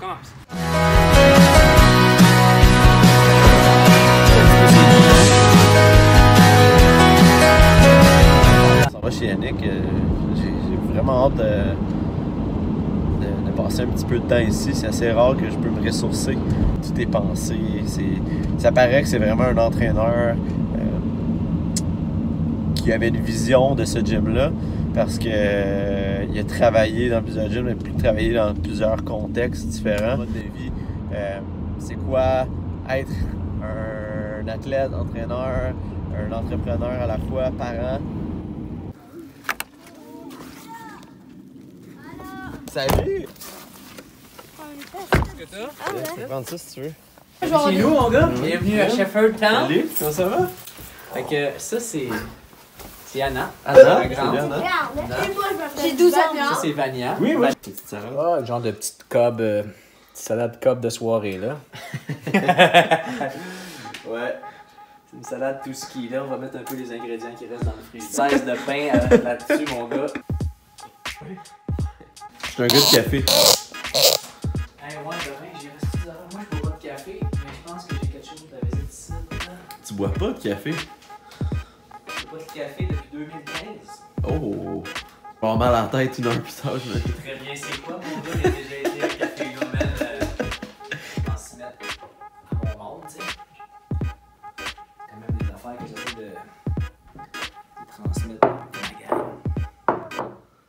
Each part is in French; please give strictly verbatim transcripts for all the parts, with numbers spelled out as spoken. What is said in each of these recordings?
commence. Ça va chez Yannick, euh, j'ai vraiment hâte de, de, de passer un petit peu de temps ici. C'est assez rare que je peux me ressourcer. Tout est pensé. Ça paraît que c'est vraiment un entraîneur euh, qui avait une vision de ce gym-là parce qu'il euh, a travaillé dans plusieurs gyms, il a travaillé dans plusieurs contextes différents. De vie, euh, c'est quoi être un athlète, entraîneur, un entrepreneur à la fois, parent. Salut! Qu'est-ce que t'as? Ah ouais. Je vais prendre ça si tu veux. Chez nous, mon gars. Oui. Bienvenue à Sheffield Town. Salut, comment ça va? Fait que ça, c'est. C'est Anna. Anna, La c'est grande. bien, Anna. J'ai douze ans. Ça, c'est Vania. Oui, oui. Ah, genre de petite cob, euh, petite salade cob de soirée, là. Ouais. C'est une salade tout ski, là. On va mettre un peu les ingrédients qui restent dans le frigidaire. seize de pain euh, là-dessus, mon gars. Je suis un gars de café. Hey, ouais, demain, j'ai resté dix heures. Moi, je bois pas de café, mais je pense que j'ai quelque chose de la visite ici. Là. Tu bois pas de café? Je bois pas de café depuis deux mille quinze. Oh! J'ai avoir mal à la tête une heure plus tard, je me dis. Très bien, c'est quoi, mon gars? J'ai déjà été à Café Gomel euh, en se mettre à mon monde, tu sais. Quand même des affaires que j'essaie de, de transmettre à ma gang.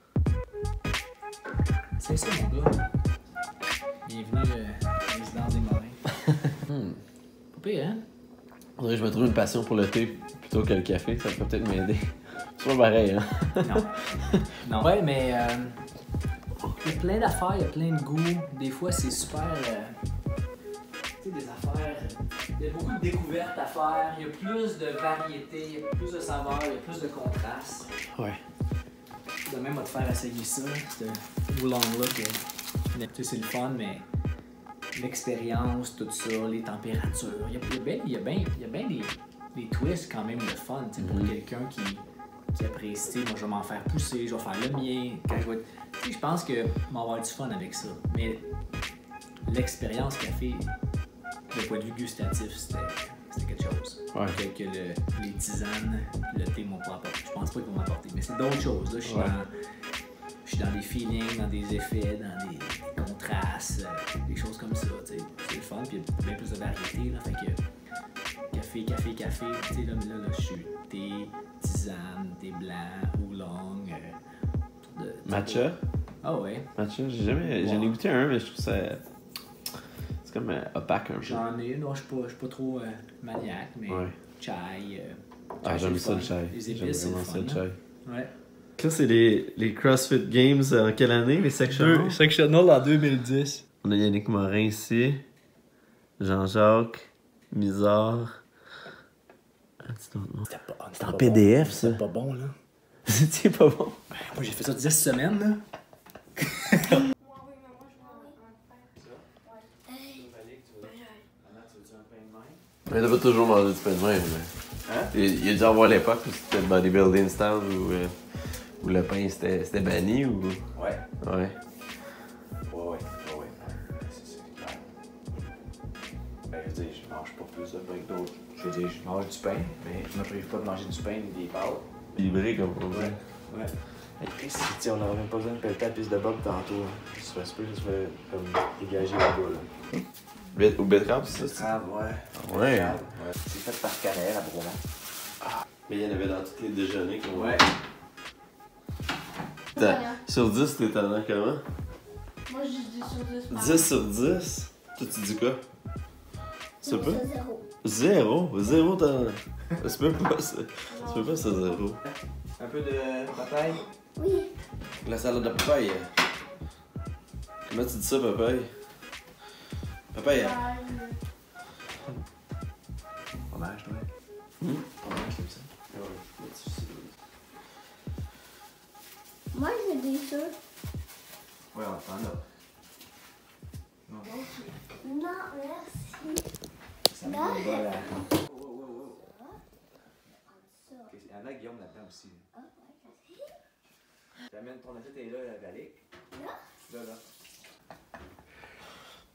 C'est ça, mon gars. Bienvenue euh, à la résidence des Marins. Hmm. Pas pire, hein? Faudrait que je me trouve une passion pour le thé plutôt que le café, ça peut peut-être m'aider. C'est pas pareil, hein? Non. Non. Ouais, mais euh, il y a plein d'affaires, il y a plein de goûts. Des fois, c'est super. Euh, tu sais, des affaires. Il y a beaucoup de découvertes à faire. Il y a plus de variété, il y a plus de saveurs, il y a plus de contraste. Ouais. Demain, on va te faire essayer ça, ce oolong-là. Que, tu sais, c'est le fun, mais l'expérience, tout ça, les températures. Il y a, il y a bien, il y a bien, il y a bien des, des twists quand même, le fun, tu sais, pour Mm-hmm. quelqu'un qui. qui apprécie, moi je vais m'en faire pousser, je vais faire le mien. Quand je vais être... Tu sais, je pense que je vais avoir du fun avec ça. Mais l'expérience café, le point de vue gustatif, c'était, c'était quelque chose. Ouais. Que, que le, les tisanes, le thé m'ont pas apporté. Je pense pas qu'ils vont m'apporter. Mais c'est d'autres choses. Là. Je suis Ouais. dans. Je suis dans des feelings, dans des effets, dans des contrastes, euh, des choses comme ça. Tu sais. C'est le fun, puis il y a bien plus de variété. Là, fait que café, café, café. Tu sais, là, là, là, je suis thé, tisane, thé blanc, oolong. Euh, de, Matcha? Ah ouais. Matcha, j'ai jamais. Ouais. J'en ai goûté un, mais je trouve ça. C'est comme euh, opaque un peu. J'en ai, non, je suis pas, je suis pas trop euh, maniaque, mais Ouais. chai. Euh, Ah, chai, j'aime c'est ça le fun. chai. Les J'aime épices, c'est le vraiment fun. ça le hein. chai. Ouais. Ça, c'est les, les CrossFit Games en quelle année, les sectionals? Sectional en deux mille dix. On a Yannick Morin ici, Jean-Jacques, Misard. Ah, c'est ton nom. C'était pas, C'est en P D F, ça. C'était pas bon, là. C'est pas bon. Moi, j'ai fait ça dix semaines, là. Mais t'as pas toujours mangé du pain de même, mais... Hein? Il, il a dû avoir l'époque où c'était le bodybuilding style où, euh, où le pain c'était, c'était banni ou... Ouais. Ouais. Ouais, ouais, ouais, ouais. C'est ça, clair. Ben, je veux dire, je mange pas plus de pain que d'autres. Je veux dire, je mange du pain, mais je me prive pas de manger du pain ni des pâtes. Livré comme on dit. Ouais. Ouais. Hey, si, tiens, on n'aurait même pas besoin de pelleter la piste de bob tantôt. Ça se peut que je vais comme dégager là-bas, là. Bet- Au betterave, c'est ça? Betterave, ouais. Ouais. Betterave, ouais. C'est fait par Carrère à Bromont. Mais il y en avait dans tous les déjeuners qu'on Ouais. T'as- Sur dix, t'es étonnant comment? Moi, je dis sur dix. dix sur dix? Toi, tu dis quoi? Ça peut? Zéro. Zéro? Zéro talent. Ça se peut pas, ça. Ça se peut pas, ça, zéro. Un peu de papaye. Oui. La salade de papaye. Comment tu dis ça, papaye? Papaye. Fromage, toi. Hmm? Fromage, comme ça. Moi, je dis ça. Ouais, on prend là. Non. Non, merci. Ça me Non. va là. Ça. Il y en a Guillaume là-dedans aussi. Ah, ouais, merci. T'amènes ton assiette et là, la vallée. Là? Là, là.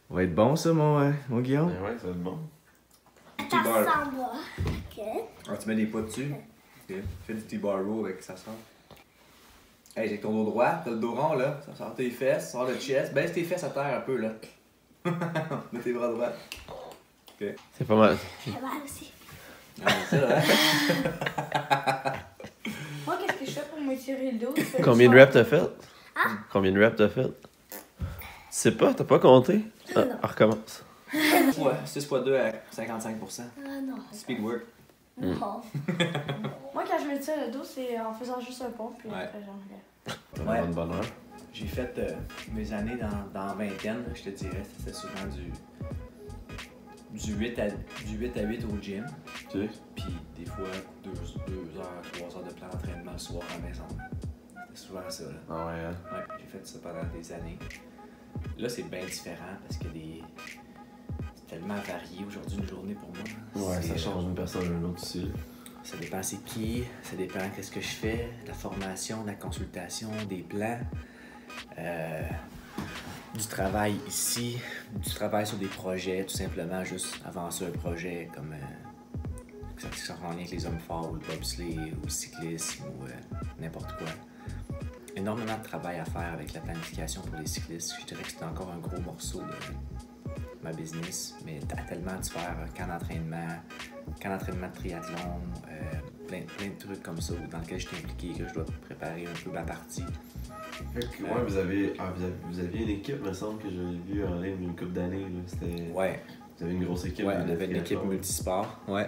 Va être bon ça, mon, euh, mon Guillaume? Ben ouais, ça va être bon. Ça T-bar. ressemble. Ok. Ah, tu mets des poids dessus. Ok. Fais du T-bar row avec ça sort. Hey, j'ai ton dos droit, t'as le dos rond là. Ça sort tes fesses, sort le chest. Baisse tes fesses à terre un peu là. Mets tes bras droits. Ok. C'est pas mal. Ça va aussi. Ah, c'est ça, hein? Moi, qu'est-ce que je fais pour m'étirer le dos? Je fais Combien de le reps t'as fait? Combien de reps t'as fait? Tu sais pas, t'as pas compté? Ah, Non. on recommence. Ouais, six fois deux à cinquante-cinq pour cent. Ah non. Speed work. Mm. Non. Moi, quand je m'étire le dos, c'est en faisant juste un pont, puis Ouais. après, j'enlève. T'as Ouais. vraiment de bonne heure. J'ai fait euh, mes années dans, dans la vingtaine, là, je te dirais. C'était souvent du, du, huit à, du huit à huit au gym. Ok. Puis des fois deux heures, trois heures de plan d'entraînement le soir à la maison. C'était souvent ça. Là. Ah ouais, hein? Ouais, j'ai fait ça pendant des années. Là, c'est bien différent parce que des... c'est tellement varié aujourd'hui une journée pour moi. Ouais, C'est, ça change d'une personne à une autre aussi. là. Ça dépend c'est qui, ça dépend qu'est-ce que je fais, la formation, la consultation, des plans, euh, du travail ici, du travail sur des projets, tout simplement juste avancer un projet comme euh, que ça soit en lien avec les hommes forts ou le bobsleigh ou le cyclisme ou euh, n'importe quoi. Énormément de travail à faire avec la planification pour les cyclistes. Je dirais que c'est encore un gros morceau de ma business, mais à tellement de faire un camp d'entraînement, camp d'entraînement de triathlon, euh, plein, plein de trucs comme ça dans lesquels je suis impliqué, que je dois préparer un peu ma partie. Fait que, ouais, vous avez, ah, vous avez, vous aviez une équipe, me semble que j'avais vu en ligne une couple d'années. là. C'était, Ouais, Vous avez une grosse équipe. ouais de on avait une équipe triathlon. multisport. Ouais.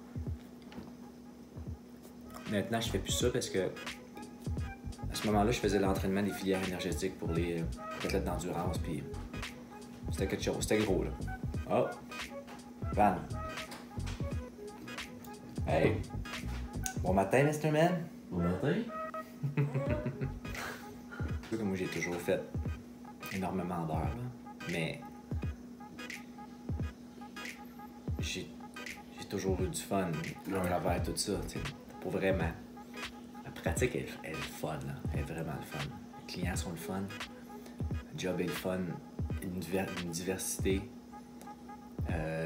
Maintenant, je fais plus ça parce que à ce moment-là, je faisais l'entraînement des filières énergétiques pour les euh, athlètes d'endurance, puis c'était quelque chose, c'était gros là. Oh, Van. Hey, bon matin, mister Man. Bon matin. C'est que moi j'ai toujours fait énormément d'heures, là, mais j'ai j'ai toujours eu du fun à Ouais. travers tout ça, tu sais. Pour vraiment. La pratique, elle, elle est le fun, là. Elle est vraiment le fun. Les clients sont le fun. Le job est le fun. Une, diver- une diversité. Euh,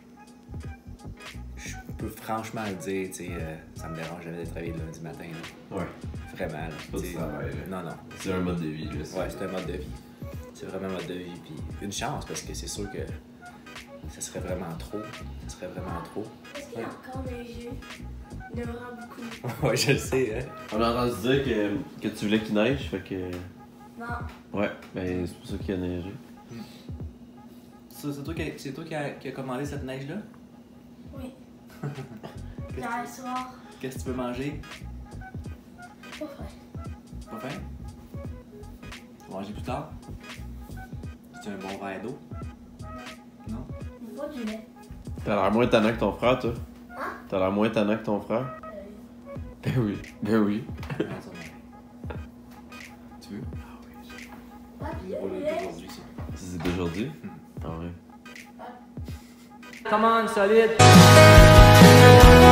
je peux franchement le dire, tu sais, euh, ça me dérange jamais de travailler le lundi matin, là. Ouais. Vraiment, là. Pas de tu sais. travail, là. Non, non. C'est un mode de vie, là. Ouais, c'est un mode de vie. C'est vraiment un mode de vie. Puis une chance, parce que c'est sûr que ça serait vraiment trop. Ça serait vraiment trop. Est-ce qu'il y a encore des jeux? Il y en aura beaucoup. Ouais, je le sais, hein. On a entendu dire que, que tu voulais qu'il neige, fait que. Non. Ouais, ben c'est pour ça qu'il a neigé. Ça, c'est toi, qui, c'est toi qui, a, qui a commandé cette neige-là? Oui. Qu'est-ce, Hier soir. qu'est-ce que tu veux manger? Pas vrai. Pas faim? Tu vas manger plus tard? C'est un bon verre d'eau? Non? Mais pas du lait. T'as l'air moins tannant que ton frère, toi. Hein? T'as l'air moins tannant que ton frère. Euh, Ben oui, ben oui. Non, ça va. Tu veux? pas du Il roule lait. aujourd'hui, ça. C'est d'aujourd'hui? Ah ouais. Come on, solide!